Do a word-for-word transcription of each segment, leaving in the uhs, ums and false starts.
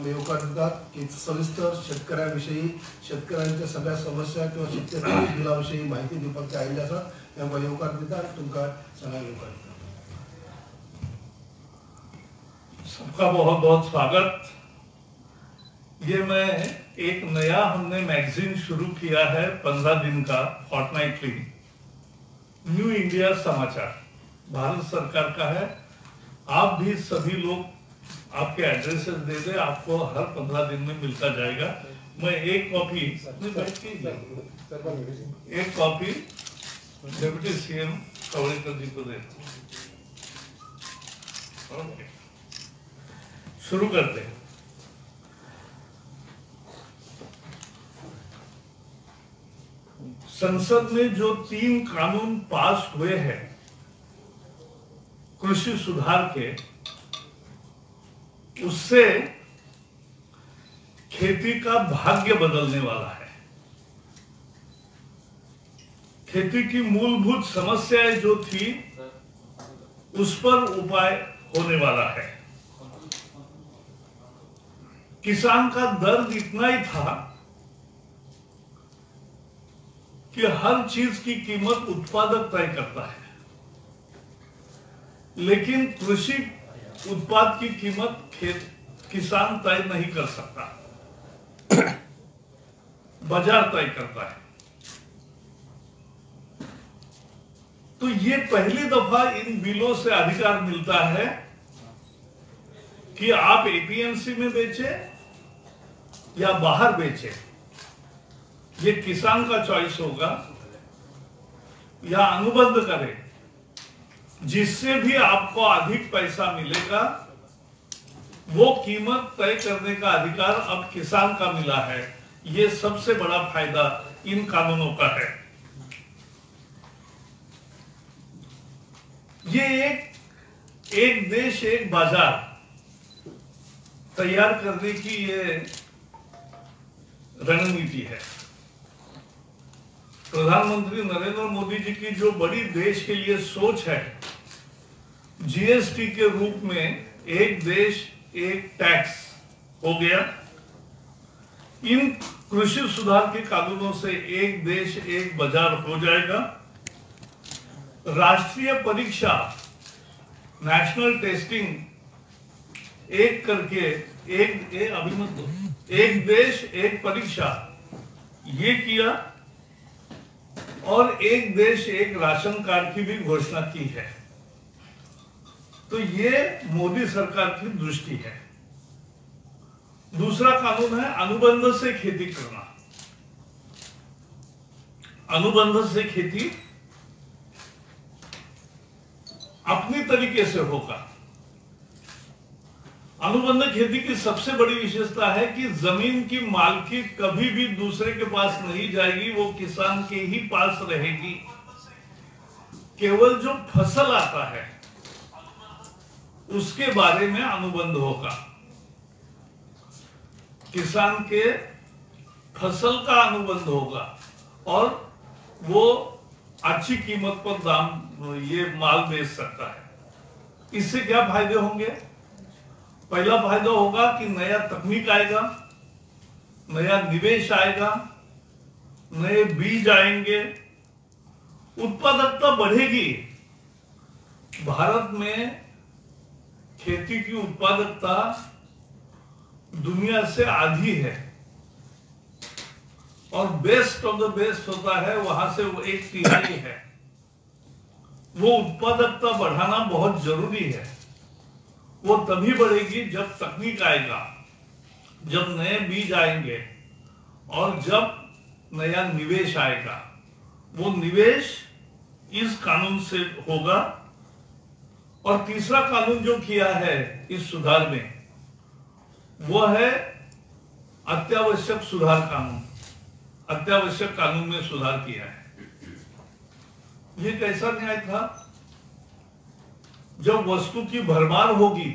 होकार देतात की सविस्तर शेतकऱ्यांविषयी शेतकऱ्यांच्या सगळ्या समस्या किंवा शेतकरी बिलाविषयी माहिती दिवपाक ते आयिल्ले आसा तेंका येवकार दिता आनी तुमकां सगळ्यांक येवकार दिता। सबका बहुत बहुत स्वागत। ये मैं एक नया हमने मैगजीन शुरू किया है पंद्रह दिन का फोर्टनाइटली, न्यू इंडिया समाचार, भारत सरकार का है। आप भी सभी लोग आपके एड्रेसेस दे दे, आपको हर पंद्रह दिन में मिलता जाएगा। मैं एक कॉपी एक copy deputy CM Kavdekar ji को देता हूँ। शुरू करते हैं। संसद में जो तीन कानून पास हुए हैं कृषि सुधार के, उससे खेती का भाग्य बदलने वाला है। खेती की मूलभूत समस्याएं जो थी उस पर उपाय होने वाला है। किसान का दर्द इतना ही था कि हर चीज की कीमत उत्पादक तय करता है, लेकिन कृषि उत्पाद की कीमत खेत किसान तय नहीं कर सकता, बाजार तय करता है। तो ये पहली दफा इन बिलों से अधिकार मिलता है कि आप एपीएमसी में बेचे या बाहर बेचे, ये किसान का चॉइस होगा, या अनुबंध करें जिससे भी आपको अधिक पैसा मिलेगा, वो कीमत तय करने का अधिकार अब किसान का मिला है। ये सबसे बड़ा फायदा इन कानूनों का है। ये एक एक देश एक बाजार तैयार करने की ये रणनीति है। प्रधानमंत्री नरेंद्र मोदी जी की जो बड़ी देश के लिए सोच है, जीएसटी के रूप में एक देश एक टैक्स हो गया। इन कृषि सुधार के कानूनों से एक देश एक बाजार हो जाएगा। राष्ट्रीय परीक्षा, नेशनल टेस्टिंग एक करके एक, एक अभी मत दो, एक देश एक परीक्षा ये किया, और एक देश एक राशन कार्ड की भी घोषणा की है। तो ये मोदी सरकार की दृष्टि है। दूसरा कानून है अनुबंध से खेती करना। अनुबंध से खेती अपनी तरीके से होगा। अनुबंध खेती की सबसे बड़ी विशेषता है कि जमीन की मालकी कभी भी दूसरे के पास नहीं जाएगी, वो किसान के ही पास रहेगी। केवल जो फसल आता है उसके बारे में अनुबंध होगा। किसान के फसल का अनुबंध होगा और वो अच्छी कीमत पर दाम ये माल बेच सकता है। इससे क्या फायदे होंगे? पहला फायदा होगा कि नया तकनीक आएगा, नया निवेश आएगा, नए बीज आएंगे, उत्पादकता बढ़ेगी। भारत में खेती की उत्पादकता दुनिया से आधी है और बेस्ट ऑफ द बेस्ट होता है, वहां से वो एक तिहाई है। वो उत्पादकता बढ़ाना बहुत जरूरी है। वो तभी बढ़ेगी जब तकनीक आएगा, जब नए बीज आएंगे और जब नया निवेश आएगा। वो निवेश इस कानून से होगा। और तीसरा कानून जो किया है इस सुधार में, वो है अत्यावश्यक सुधार कानून। अत्यावश्यक कानून में सुधार किया है। ये कैसा न्याय था? जब वस्तु की भरमार होगी,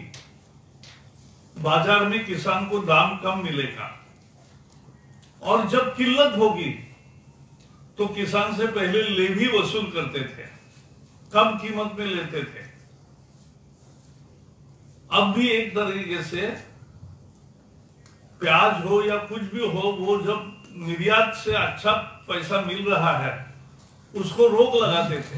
बाजार में किसान को दाम कम मिलेगा, और जब किल्लत होगी तो किसान से पहले ले भी वसूल करते थे, कम कीमत में लेते थे। अब भी एक तरीके से प्याज हो या कुछ भी हो, वो जब निर्यात से अच्छा पैसा मिल रहा है उसको रोक लगाते थे।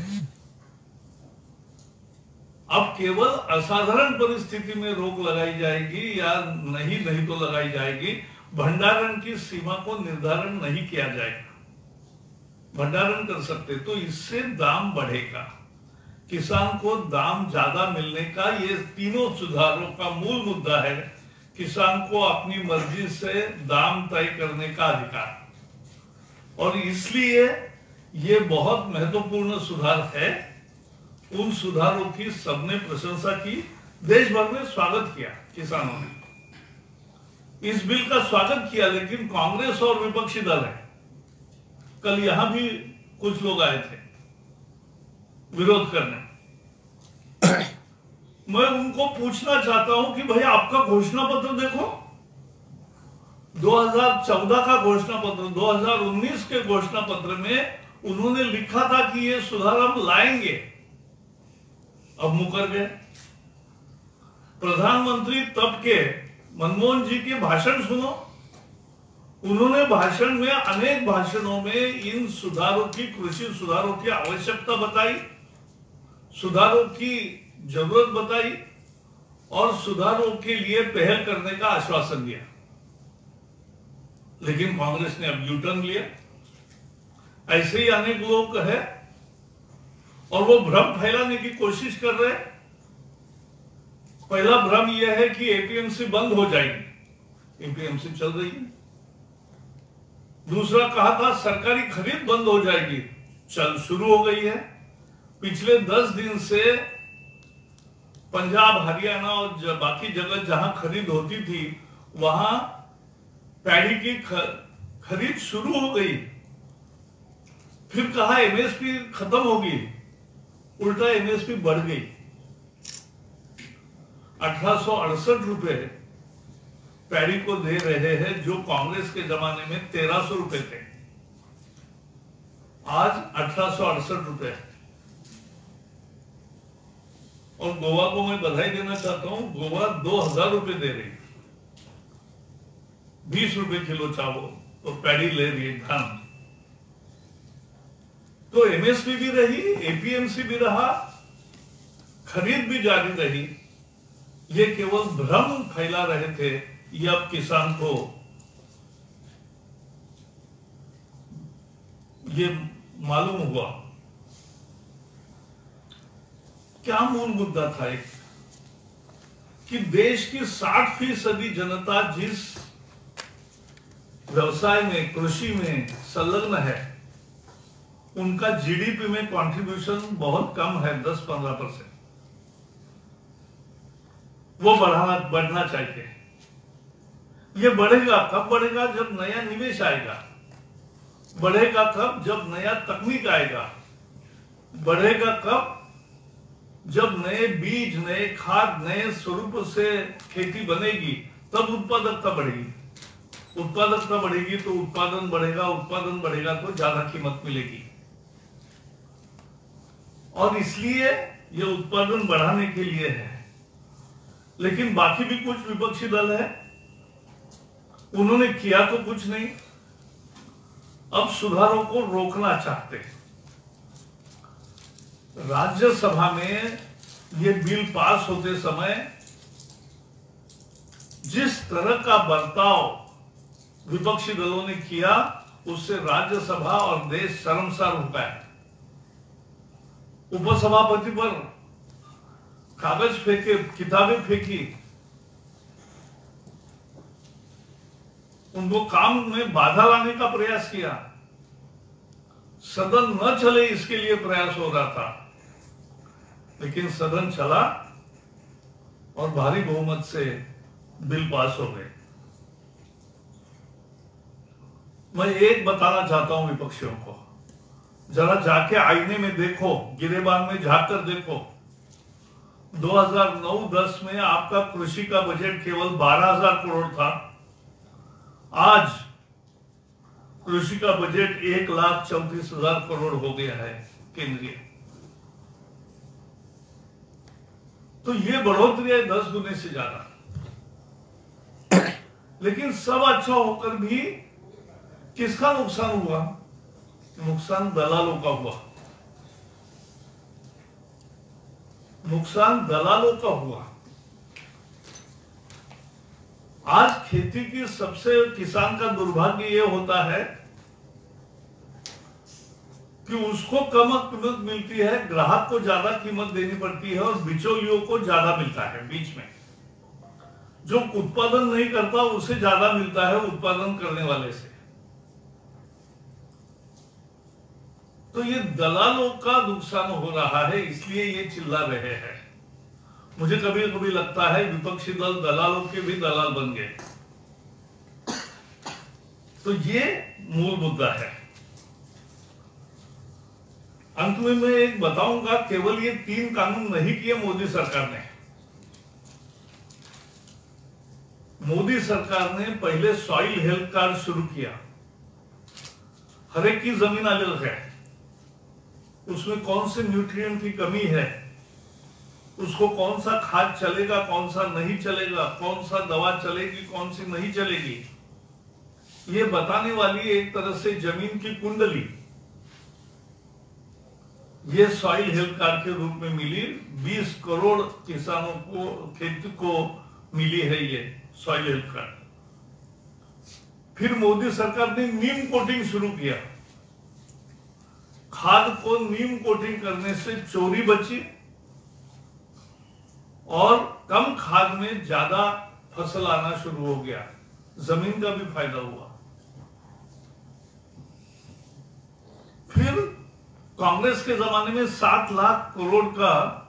अब केवल असाधारण परिस्थिति में रोक लगाई जाएगी या नहीं नहीं तो लगाई जाएगी, भंडारण की सीमा को निर्धारण नहीं किया जाएगा। भंडारण कर सकते तो इससे दाम बढ़ेगा, किसान को दाम ज्यादा मिलने का, ये तीनों सुधारों का मूल मुद्दा है। किसान को अपनी मर्जी से दाम तय करने का अधिकार, और इसलिए ये बहुत महत्वपूर्ण सुधार है। उन सुधारों की सबने प्रशंसा की, देश भर में स्वागत किया किसानों ने। इस बिल का स्वागत किया, लेकिन कांग्रेस और विपक्षी दल है, कल यहां भी कुछ लोग आए थे विरोध करने। मैं उनको पूछना चाहता हूं कि भाई आपका घोषणा पत्र देखो, दो हज़ार चौदह का घोषणा पत्र, दो हज़ार उन्नीस के घोषणा पत्र में उन्होंने लिखा था कि ये सुधार हम लाएंगे, अब मुकर गए। प्रधानमंत्री तब के मनमोहन जी के भाषण सुनो, उन्होंने भाषण में, अनेक भाषणों में इन सुधारों की, कृषि सुधारों की आवश्यकता बताई, सुधारों की जरूरत बताई और सुधारों के लिए पहल करने का आश्वासन दिया। लेकिन कांग्रेस ने अब यू टर्न लिया। ऐसे ही अनेक लोग हैं और वो भ्रम फैलाने की कोशिश कर रहे हैं। पहला भ्रम यह है कि एपीएमसी बंद हो जाएगी, एपीएमसी चल रही है। दूसरा कहा था सरकारी खरीद बंद हो जाएगी, चल शुरू हो गई है। पिछले दस दिन से पंजाब, हरियाणा और बाकी जगह जहां खरीद होती थी वहां पैडी की खरीद शुरू हो गई। फिर कहा एमएसपी खत्म होगी, उल्टा एमएसपी बढ़ गई। अठारह सौ अड़सठ रुपए पैडी को दे रहे हैं, जो कांग्रेस के जमाने में तेरह सौ रुपए थे, आज अठारह सौ अड़सठ रुपए। और गोवा को मैं बधाई देना चाहता हूं, गोवा दो हजार रुपए दे रही, बीस रुपए किलो चावल तो पैडी ले रही है, धान। तो एमएसपी भी रही, एपीएमसी भी रहा, खरीद भी जारी रही। ये केवल भ्रम फैला रहे थे, ये अब किसान को ये मालूम हुआ। क्या मूल मुद्दा था एक, कि देश की साठ फीसदी जनता जिस व्यवसाय में, कृषि में संलग्न है, उनका जीडीपी में कंट्रीब्यूशन बहुत कम है, दस पंद्रह परसेंट। वो बढ़ाना बढ़ना चाहिए। ये बढ़ेगा कब? बढ़ेगा जब नया निवेश आएगा। बढ़ेगा कब? जब नया तकनीक आएगा। बढ़ेगा कब? जब नए बीज, नए खाद, नए स्वरूप से खेती बनेगी, तब उत्पादकता बढ़ेगी। उत्पादकता बढ़ेगी तो उत्पादन बढ़ेगा, उत्पादन बढ़ेगा तो ज्यादा कीमत मिलेगी। और इसलिए यह उत्पादन बढ़ाने के लिए है। लेकिन बाकी भी कुछ विपक्षी दल है, उन्होंने किया तो कुछ नहीं, अब सुधारों को रोकना चाहते हैं। राज्यसभा में ये बिल पास होते समय जिस तरह का बर्ताव विपक्षी दलों ने किया, उससे राज्यसभा और देश शर्मसार हो गया। उपसभापति पर कागज फेंके, किताबें फेंकी, उनको काम में बाधा लाने का प्रयास किया। सदन न चले इसके लिए प्रयास हो रहा था, लेकिन सदन चला और भारी बहुमत से बिल पास हो गए। मैं एक बताना चाहता हूं विपक्षियों को, जरा जाके आईने में देखो, गिरेबान में झांक कर देखो। दो हज़ार नौ दस में आपका कृषि का बजट केवल बारह हजार करोड़ था, आज कृषि का बजट एक लाख चौंतीस हजार करोड़ हो गया है केंद्रीय। तो ये बढ़ोतरी है दस गुने से ज्यादा। लेकिन सब अच्छा होकर भी किसका नुकसान हुआ? नुकसान दलालों का हुआ, नुकसान दलालों का हुआ। आज खेती की सबसे किसान का दुर्भाग्य यह होता है कि उसको कम कीमत मिलती है, ग्राहक को ज्यादा कीमत देनी पड़ती है और बिचौलियों को ज्यादा मिलता है। बीच में जो उत्पादन नहीं करता उसे ज्यादा मिलता है उत्पादन करने वाले से। तो ये दलालों का नुकसान हो रहा है, इसलिए ये चिल्ला रहे हैं। मुझे कभी कभी लगता है विपक्षी दल दलालों के भी दलाल बन गए। तो ये मूल मुद्दा है। अंत में मैं एक बताऊंगा, केवल ये तीन कानून नहीं किए मोदी सरकार ने। मोदी सरकार ने पहले सॉइल हेल्थ कार्ड शुरू किया। हर एक की जमीन अलग है, उसमें कौन से न्यूट्रिएंट की कमी है, उसको कौन सा खाद चलेगा, कौन सा नहीं चलेगा, कौन सा दवा चलेगी, कौन सी नहीं चलेगी, ये बताने वाली एक तरह से जमीन की कुंडली ये सॉइल हेल्थ कार्ड के रूप में मिली। बीस करोड़ किसानों को, खेती को मिली है ये सॉइल हेल्थ कार्ड। फिर मोदी सरकार ने नीम कोटिंग शुरू किया। खाद को नीम कोटिंग करने से चोरी बची और कम खाद में ज्यादा फसल आना शुरू हो गया, जमीन का भी फायदा हुआ। फिर कांग्रेस के जमाने में सात लाख करोड़ का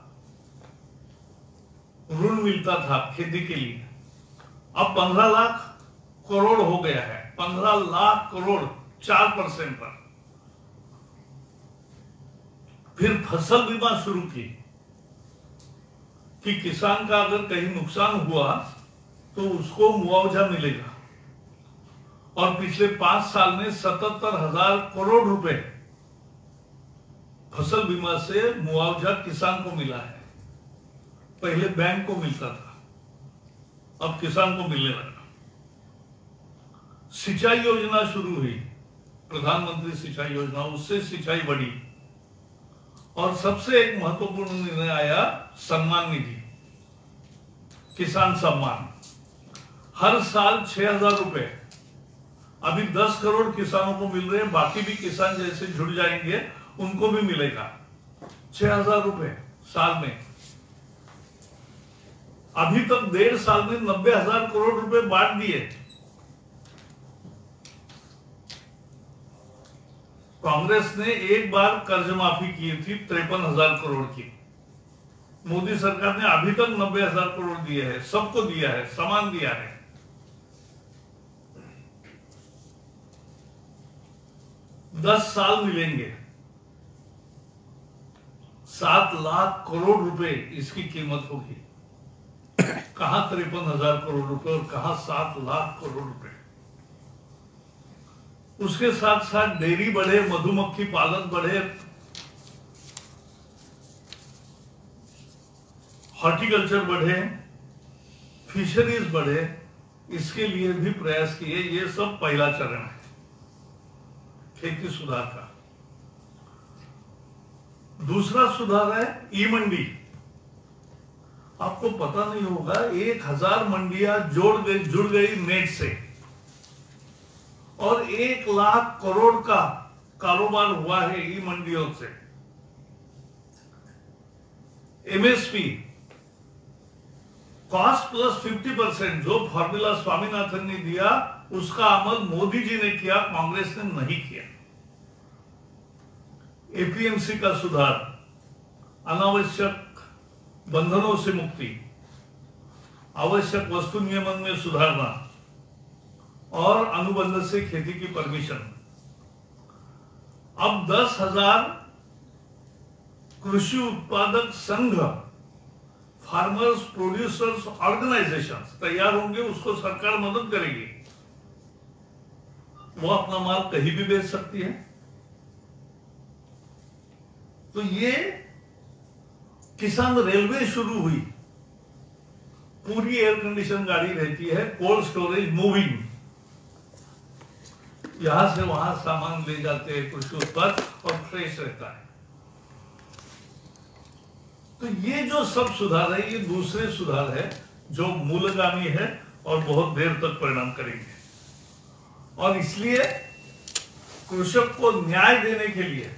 ऋण मिलता था खेती के लिए, अब पंद्रह लाख करोड़ हो गया है। पंद्रह लाख करोड़ चार परसेंट पर। फिर फसल बीमा शुरू की कि किसान का अगर कहीं नुकसान हुआ तो उसको मुआवजा मिलेगा। और पिछले पांच साल में सतहत्तर हजार करोड़ रुपए फसल बीमा से मुआवजा किसान को मिला है। पहले बैंक को मिलता था, अब किसान को मिलने लगा। सिंचाई योजना शुरू हुई, प्रधानमंत्री सिंचाई योजना, उससे सिंचाई बढ़ी। और सबसे एक महत्वपूर्ण निर्णय आया सम्मान निधि, किसान सम्मान। हर साल छह हजार रुपए अभी दस करोड़ किसानों को मिल रहे हैं, बाकी भी किसान जैसे जुड़ जाएंगे उनको भी मिलेगा छह हजार रुपए साल में। अभी तक डेढ़ साल में नब्बे हजार करोड़ रुपए बांट दिए। कांग्रेस ने एक बार कर्ज माफी की थी तिरपन हजार करोड़ की, मोदी सरकार ने अभी तक नब्बे हजार करोड़ दिए हैं, सबको दिया है, समान दिया है। दस साल मिलेंगे, सात लाख करोड़ रुपए इसकी कीमत होगी। कहां तिरपन हजार करोड़ रुपए और कहां सात लाख करोड़ रुपए। उसके साथ साथ डेयरी बढ़े, मधुमक्खी पालन बढ़े, हॉर्टिकल्चर बढ़े, फिशरीज बढ़े, इसके लिए भी प्रयास किए। ये सब पहला चरण है खेती सुधार का। दूसरा सुधार है ई मंडी। आपको पता नहीं होगा, एक हजार मंडियां जोड़ गई जुड़ गई नेट से और एक लाख करोड़ का कारोबार हुआ है ई मंडियों से। एमएसपी कॉस्ट प्लस पचास परसेंट जो फॉर्मूला स्वामीनाथन ने दिया, उसका अमल मोदी जी ने किया, कांग्रेस ने नहीं किया। एपीएमसी का सुधार, अनावश्यक बंधनों से मुक्ति, आवश्यक वस्तु नियमन में सुधारना और अनुबंध से खेती की परमिशन। अब दस हजार कृषि उत्पादक संघ, फार्मर्स प्रोड्यूसर्स ऑर्गेनाइजेशंस तैयार होंगे, उसको सरकार मदद करेगी। वो अपना माल कहीं भी बेच सकती है। तो ये किसान रेलवे शुरू हुई, पूरी एयर कंडीशन गाड़ी रहती है, कोल्ड स्टोरेज मूविंग, यहां से वहां सामान ले जाते हैं कृषि उत्पाद और फ्रेश रहता है। तो ये जो सब सुधार है ये दूसरे सुधार है जो मूलगामी है और बहुत देर तक परिणाम करेंगे। और इसलिए कृषक को न्याय देने के लिए,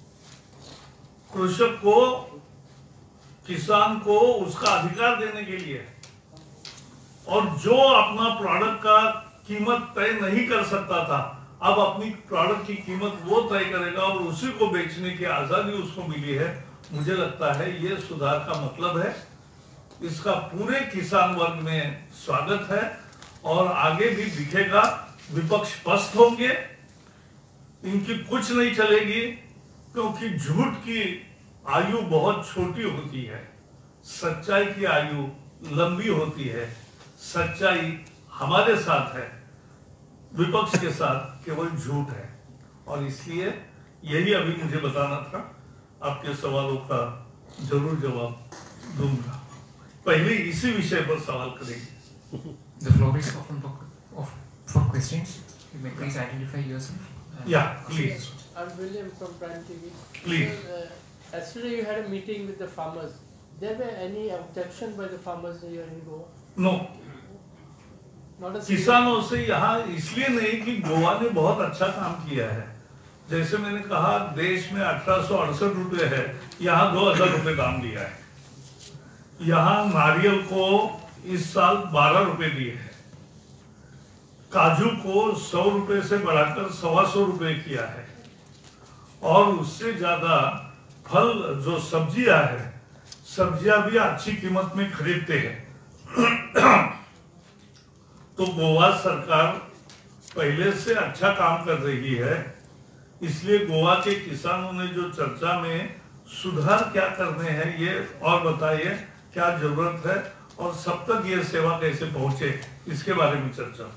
कृषक को, किसान को उसका अधिकार देने के लिए, और जो अपना प्रोडक्ट का कीमत तय नहीं कर सकता था अब अपनी प्रोडक्ट की कीमत वो तय करेगा और उसी को बेचने की आजादी उसको मिली है। मुझे लगता है ये सुधार का मतलब है, इसका पूरे किसान वर्ग में स्वागत है और आगे भी दिखेगा। विपक्ष पस्त होंगे, इनकी कुछ नहीं चलेगी, क्योंकि झूठ की आयु बहुत छोटी होती है, सच्चाई की आयु लंबी होती है। सच्चाई हमारे साथ है, विपक्ष के साथ केवल झूठ है। और इसलिए यही अभी मुझे बताना था, आपके सवालों का जरूर जवाब दूंगा। पहले इसी विषय पर सवाल करेंगे। The floor is open for, of, for questions. You may please identify yourself. Yeah, please. I'm William from Prime T V. Please. So, uh, yesterday you had a meeting with the farmers. There were any objection by the farmers here in Goa? No, Not a किसानों से यहाँ इसलिए नहीं कि गोवा ने बहुत अच्छा काम किया है। जैसे मैंने कहा, देश में अठारह सौ अड़सठ रुपए है, यहाँ दो हजार रुपए दाम दिया है। यहाँ नारियल को इस साल बारह रुपए दिए हैं, काजू को सौ रुपए से बढ़ाकर सवा सौ रुपए किया है, और उससे ज्यादा फल जो सब्जियां है, सब्जियां भी अच्छी कीमत में खरीदते हैं। तो गोवा सरकार पहले से अच्छा काम कर रही है, इसलिए गोवा के किसानों ने जो चर्चा में सुधार क्या करने हैं ये और बताइए, क्या जरूरत है और सब तक ये सेवा कैसे पहुंचे, इसके बारे में चर्चा।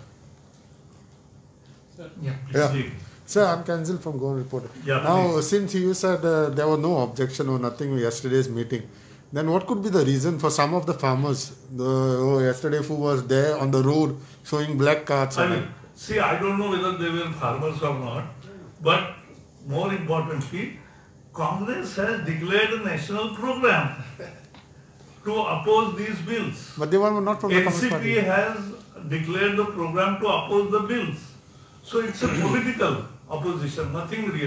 Yeah, please. Yeah. जी। Sir, I'm Kanzil from Goa Reporter. Yeah, now, please. since you said uh, there were no objection or nothing in yesterday's meeting, then what could be the reason for some of the farmers the, oh, yesterday who was there on the road showing black cards? I and mean, see, I don't know whether they were farmers or not, but more importantly, Congress has declared a national program to oppose these bills. But they were not from the N Communist C P Party. has declared the program to oppose the bills. So it's a political opposition, nothing real.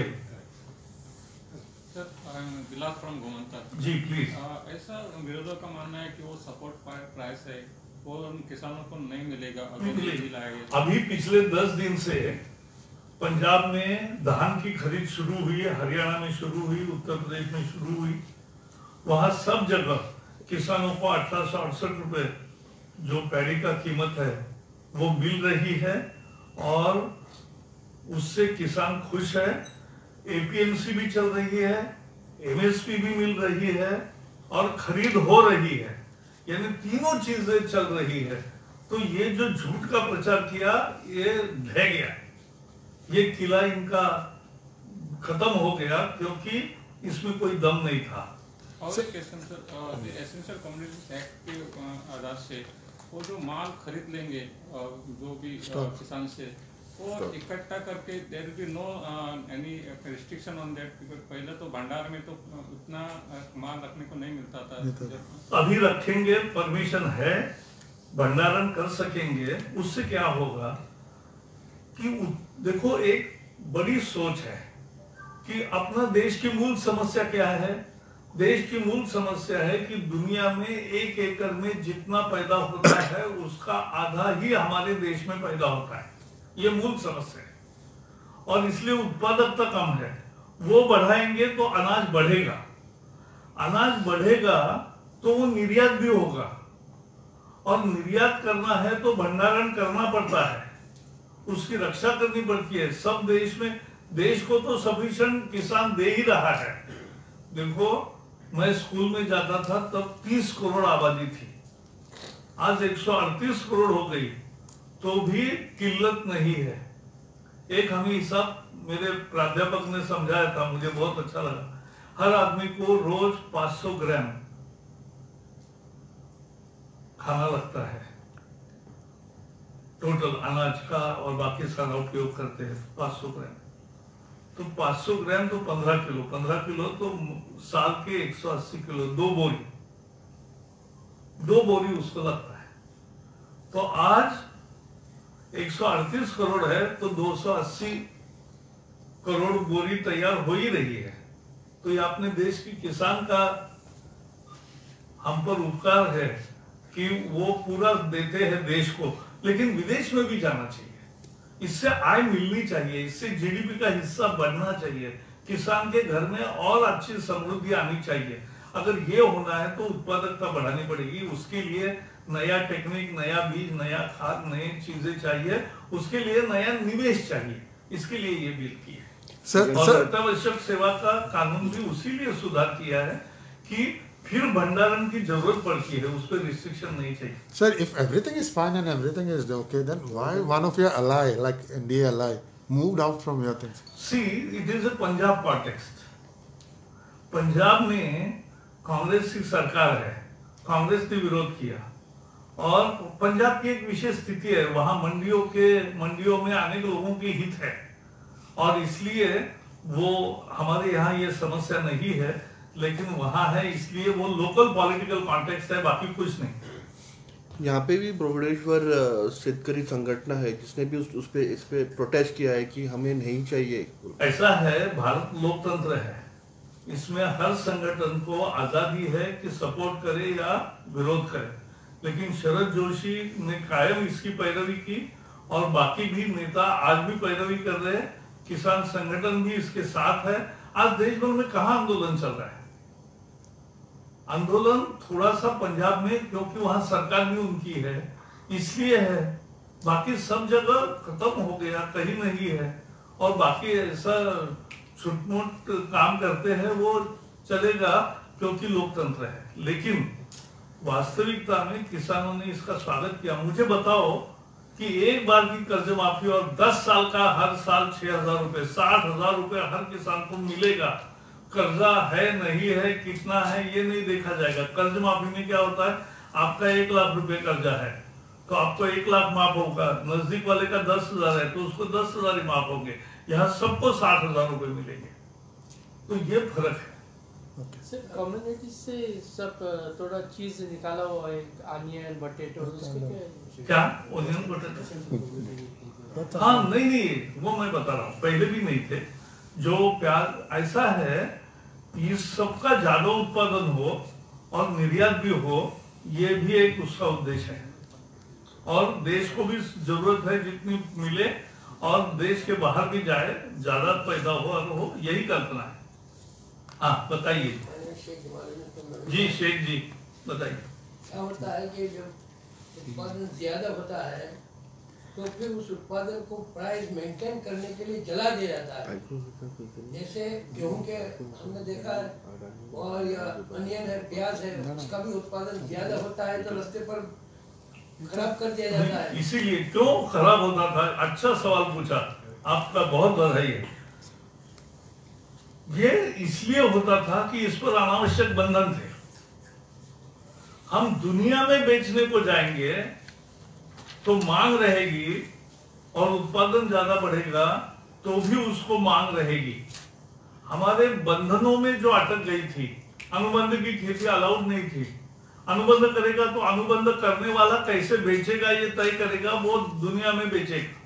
Sir, Vilas from Gomantak. जी please. ऐसा विरोधियों का मानना है कि वो support price है वो उन किसानों को नहीं मिलेगा अगर नहीं दिलाएंगे। अभी पिछले दस दिन से पंजाब में धान की खरीद शुरू हुई है, हरियाणा में शुरू हुई, उत्तर प्रदेश में शुरू हुई। वहां सब जगह किसानों को अठारह सौ अड़सठ रुपए जो पैडी का कीमत है वो मिल रही है और उससे किसान खुश है। एपीएमसी भी चल रही है, एमएसपी भी मिल रही है और खरीद हो रही है, यानी तीनों चीजें चल रही है। तो ये जो झूठ का प्रचार किया ये ढह गया, ये किला इनका खत्म हो गया क्योंकि इसमें कोई दम नहीं था। और एक question sir, essential commodities act के आधार से वो जो माल खरीद लेंगे जो भी किसान से वो इकट्ठा करके there will be no any restriction on that, because पहले तो भंडार में तो उतना माल रखने को नहीं मिलता था। अभी रखेंगे, परमिशन है, भंडारण कर सकेंगे। उससे क्या होगा कि देखो एक बड़ी सोच है कि अपना देश की मूल समस्या क्या है। देश की मूल समस्या है कि दुनिया में एक एकड़ में जितना पैदा होता है उसका आधा ही हमारे देश में पैदा होता है, ये मूल समस्या है। और इसलिए उत्पादकता कम है, वो बढ़ाएंगे तो अनाज बढ़ेगा, अनाज बढ़ेगा तो वो निर्यात भी होगा, और निर्यात करना है तो भंडारण करना पड़ता है, उसकी रक्षा करनी पड़ती है। सब देश में, देश को तो सफिशिएंट किसान दे ही रहा है। देखो मैं स्कूल में जाता था तब तीस करोड़ आबादी थी, आज एक सौ अड़तीस करोड़ हो गई, तो भी किल्लत नहीं है। एक हमें हिसाब मेरे प्राध्यापक ने समझाया था, मुझे बहुत अच्छा लगा। हर आदमी को रोज पाँच सौ ग्राम खाना लगता है, टोटल अनाज का और बाकी सारा उपयोग करते हैं पाँच सौ ग्राम। तो पाँच सौ ग्राम तो पंद्रह किलो, पंद्रह किलो तो साल के एक सौ अस्सी किलो, दो बोरी दो बोरी उसको लगता है। तो आज एक सौ अड़तीस करोड़ है तो दो सौ अस्सी करोड़ बोरी तैयार हो ही रही है। तो ये अपने देश की किसान का हम पर उपकार है कि वो पूरा देते हैं देश को, लेकिन विदेश में भी जाना चाहिए, इससे आय मिलनी चाहिए, इससे जीडीपी का हिस्सा बढ़ना चाहिए, किसान के घर में और अच्छी समृद्धि आनी चाहिए। अगर ये होना है तो उत्पादकता बढ़ानी पड़ेगी, उसके लिए नया टेक्निक, नया बीज, नया खाद, नई चीजें चाहिए, उसके लिए नया निवेश चाहिए। इसके लिए ये बिल की है सर, और सर, अत्यावश्यक सेवा का कानून भी उसी लिए सुधार किया है कि फिर भंडारण की जरूरत पड़ती है, उस पर रिस्ट्रिक्शन नहीं चाहिए। sir, if everything is fine and everything is okay, then why one of your ally, like N D A ally, moved out from your things? See, it is a Punjab context. Punjab में कांग्रेस की सरकार है, कांग्रेस ने विरोध किया और पंजाब की एक विशेष स्थिति है, वहां मंडियों के मंडियों में आने के लोगों की हित है और इसलिए वो हमारे यहाँ ये समस्या नहीं है, लेकिन वहां है इसलिए वो लोकल पॉलिटिकल कॉन्टेक्स्ट है, बाकी कुछ नहीं। यहाँ पे भी ब्रह्मणेश्वर अ, शेतकरी संगठन है जिसने भी उस, उस पे इस पे प्रोटेस्ट किया है कि हमें नहीं चाहिए। ऐसा है, भारत लोकतंत्र है, इसमें हर संगठन को आजादी है कि सपोर्ट करे या विरोध करे, लेकिन शरद जोशी ने कायम इसकी पैरवी की और बाकी भी नेता आज भी पैरवी कर रहे हैं, किसान संगठन भी इसके साथ है। आज देश भर में कहाँ आंदोलन चल रहा है? आंदोलन थोड़ा सा पंजाब में, क्योंकि वहां सरकार भी उनकी है इसलिए है, बाकी सब जगह खत्म हो गया, कहीं नहीं है। और बाकी ऐसा छुटमुट काम करते हैं वो चलेगा क्योंकि लोकतंत्र है, लेकिन वास्तविकता में किसानों ने इसका स्वागत किया। मुझे बताओ कि एक बार की कर्ज माफी और दस साल का हर साल छह हजार रुपए, साठ हजार रुपए हर किसान को मिलेगा। कर्जा है नहीं है, कितना है ये नहीं देखा जाएगा। कर्ज माफी में क्या होता है, आपका एक लाख रुपए कर्जा है तो आपको एक लाख माफ होगा, नजदीक वाले का दस हजार है तो उसको दस हजार ही माफ होंगे, यहाँ सबको साठ हजार रुपए मिलेंगे। तो ये फर्क है। सर कम्युनिटी से सब अ, थोड़ा चीज निकाला हुआ है, अनियन बटेटो, उसके क्या क्या ओनियन बटेटो? हाँ नहीं नहीं वो मैं बता रहा हूँ, पहले भी नहीं थे। जो प्याज ऐसा है, इस सबका ज्यादा उत्पादन हो और निर्यात भी हो, ये भी एक उसका उद्देश्य है और देश को भी जरूरत है जितनी मिले और देश के बाहर भी जाए, ज्यादा पैदा हो और हो, यही कल्पना है। हाँ बताइए जी, शेख जी बताइए। क्या होता है कि जब उत्पादन ज्यादा होता है तो फिर उस उत्पादन को प्राइस मेंटेन करने के लिए जला दिया जाता है। जैसे गेहूं के हमने देखा है, और या अनियन है, प्याज है, उसका भी उत्पादन ज्यादा होता है तो रास्ते पर खराब कर दिया जाता है। इसीलिए क्यों खराब होता था? अच्छा सवाल पूछा, आपका बहुत बधाई है। ये इसलिए होता था कि इस पर अनावश्यक बंधन थे। हम दुनिया में बेचने को जाएंगे तो मांग रहेगी और उत्पादन ज्यादा बढ़ेगा तो भी उसको मांग रहेगी। हमारे बंधनों में जो अटक गई थी, अनुबंध की खेती अलाउड नहीं थी। अनुबंध करेगा तो अनुबंध करने वाला कैसे बेचेगा ये तय करेगा, वो दुनिया में बेचेगा,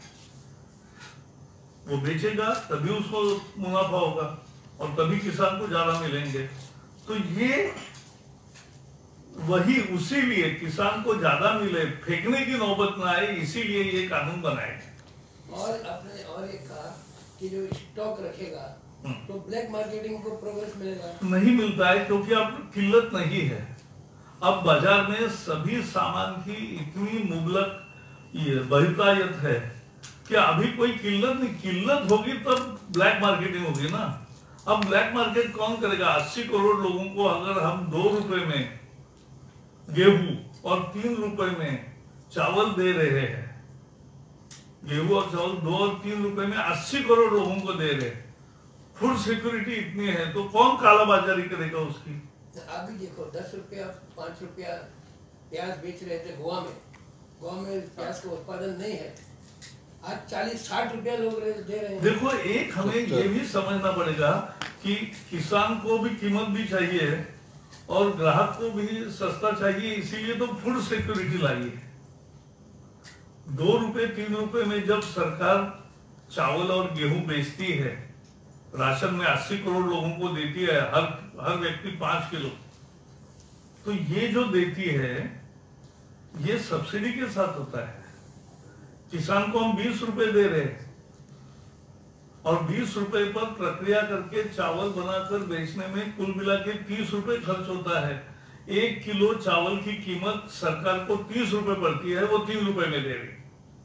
वो बेचेगा तभी उसको मुनाफा होगा और तभी किसान को ज्यादा मिलेंगे। तो ये वही उसी लिए किसान को ज्यादा मिले, फेंकने की नौबत ना आए, इसीलिए ये कानून बनाया गया। और आपने और एक कहा कि जो स्टॉक रखेगा तो ब्लैक मार्केटिंग को प्रोग्रेस मिलेगा। नहीं मिलता है क्योंकि अब किल्लत नहीं है। अब बाजार में सभी सामान की इतनी मुबलक ये बहुतायत है कि अभी कोई किल्लत नहीं। किल्लत होगी तब ब्लैक मार्केटिंग होगी ना। अब ब्लैक मार्केट कौन करेगा? अस्सी करोड़ लोगों को अगर हम दो रुपए में गेहूं और तीन रुपए में चावल दे रहे हैं, गेहूं और चावल दो और तीन रुपए में अस्सी करोड़ लोगों को दे रहे हैं, फूड सिक्योरिटी इतनी है तो कौन कालाबाजारी करेगा उसकी? अभी देखो दस रुपया पांच रुपया प्याज बेच रहे थे गोवा में, गोवा में प्याज का उत्पादन नहीं है, आज चालीस साठ रुपया लोग दे रहे हैं। देखो, एक हमें ये भी समझना पड़ेगा कि किसान को भी कीमत भी चाहिए और ग्राहक को भी सस्ता चाहिए, इसीलिए तो फूड सिक्योरिटी लाई है। दो रुपए तीन रुपए में जब सरकार चावल और गेहूं बेचती है, राशन में अस्सी करोड़ लोगों को देती है, हर हर व्यक्ति पांच किलो, तो ये जो देती है ये सब्सिडी के साथ होता है। किसान को हम बीस रुपए दे रहे हैं और बीस रुपए पर प्रक्रिया करके चावल बनाकर बेचने में कुल मिला के तीस रुपए खर्च होता है। एक किलो चावल की कीमत सरकार को तीस रुपए पड़ती है, वो तीन रुपए में दे रही।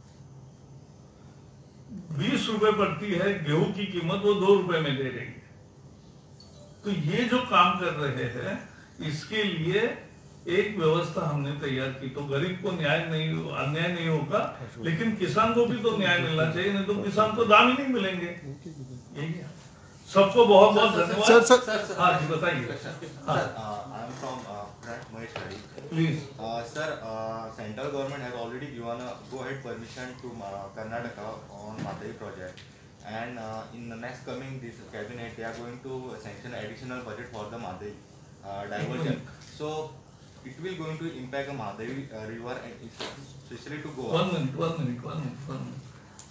बीस रुपए पड़ती है गेहूं की कीमत, वो दो रुपए में दे रही है। तो ये जो काम कर रहे हैं, इसके लिए एक व्यवस्था हमने तैयार की, तो गरीब को न्याय नहीं, अन्याय नहीं होगा, लेकिन किसान को भी तो न्याय मिलना चाहिए, नहीं तो किसान को दाम ही नहीं मिलेंगे। यही है। सबको बहुत बहुत धन्यवाद। सर सर हाँ जी, बताइए। हाँ, I am from uh, Prat Maheshwari. Please. Uh, sir, uh, central government has already given a go-ahead permission to uh, Karnataka on Madai project, and uh, in the next coming this cabinet, they are going to sanction additional budget for the Madai uh, diversion. So it will going to impact the Madai uh, river and especially to Goa. One minute one minute one minute one minute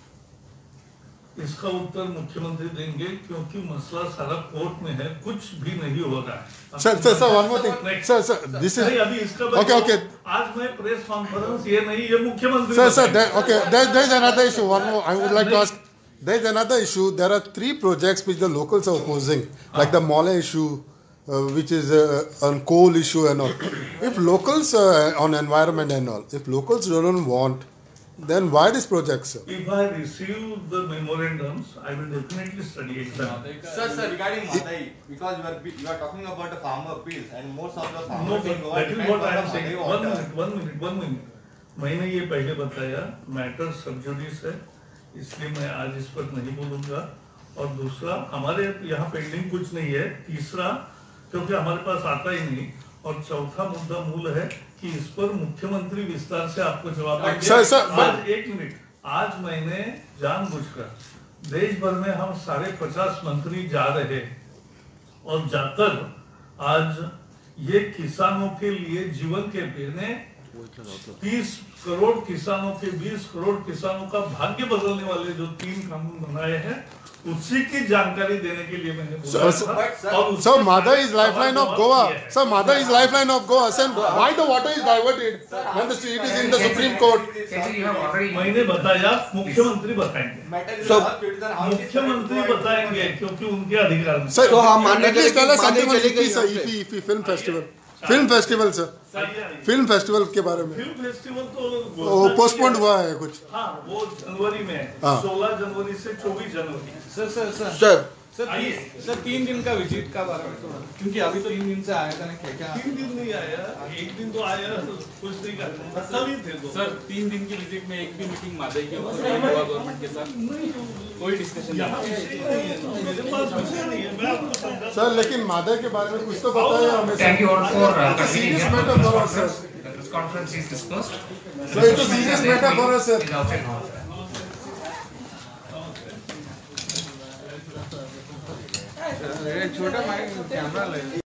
इसका उत्तर मुख्यमंत्री देंगे, क्योंकि मसला सारा court में है, कुछ भी नहीं हो रहा है। Sir sir sir one more thing sir sir this is अभी इसका ओके ओके आज मैं प्रेस कॉन्फ्रेंस ये नहीं, ये मुख्यमंत्री Sir, sir, there, okay, there, there is another issue. One more, I would like to ask. There is another issue. There are three projects which the locals are opposing, like the Mole issue, uh, which is uh, on coal issue and all. If locals uh, on environment and all, if locals don't want, then why this project, sir? If I receive the memorandums, I will definitely study exam. Sir, sir, regarding Madai, because you are you are talking about the farmer appeals and most of the No, farmers in but Goa that is depend what I on am the saying. Madai One water. minute, one minute, one minute. मैंने ये पहले बताया, matter sub judice है, इसलिए मैं आज इस पर नहीं बोलूंगा। और दूसरा, हमारे यहाँ पेंडिंग कुछ नहीं है। तीसरा, क्योंकि हमारे पास आता ही नहीं। और चौथा मुद्दा मूल है कि इस पर मुख्यमंत्री विस्तार से आपको जवाब देंगे। सर, सर, आज एक मिनट, आज मैंने जानबूझकर देश भर में हम साढ़े पचास मंत्री जा रहे और जाकर आज ये किसानों के लिए जीवन के पीने तीस करोड़ किसानों के बीस करोड़ किसानों का भाग्य बदलने वाले जो तीन कानून बनाए हैं, उसी की जानकारी देने के लिए मैंने बोला Sir, था। और उसके Sir, Madai सारे is lifeline of सवाल Goa. जवाब किए Sir, Madai is lifeline of Goa. Sir, why the water is diverted when the it is in the Supreme Court? Kenji, you have already. मैंने बताया, मुख्यमंत्री बताएंगे, Matter is So- not citizen, how it is मुख्यमंत्री correct to बताएंगे, क्योंकि उनके अधिकार में। Sir, So, हम मानने at least चले tell us कि something on मानने चले IFFI, sir, कि IFFI, IFFI film festival. Film festival, sir. Film festival के बारे में फिल्म फेस्टिवल तो वो पोस्टपोन्ड हुआ है कुछ। हाँ, वो जनवरी में है, हाँ। सोलह जनवरी से चौबीस जनवरी। Sir sir sir sir sir आइए। तीन- सर तीन दिन का विजिट का बारे में थोड़ा, क्योंकि अभी तो तीन दिन से आया था ना, क्या क्या तीन दिन नहीं आया, एक दिन तो आया, कुछ नहीं करता, सभी थे तो। सर तीन दिन की विजिट में एक भी मीटिंग मादई के ऊपर नहीं हुआ गवर्नमेंट के साथ, कोई डिस्कशन यहाँ नहीं। विषय नहीं है, मेरे पास विषय नहीं है, मैं आपको समझा। सर लेकिन मादा के बारे में कुछ तो बताइए हमें। Thank you all for uh, convening serious here for matter this for us, conference. sir. This conference is dispersed. So it's a serious matter for us, sir. Is outside hall. छोटा माइक कैमरा ले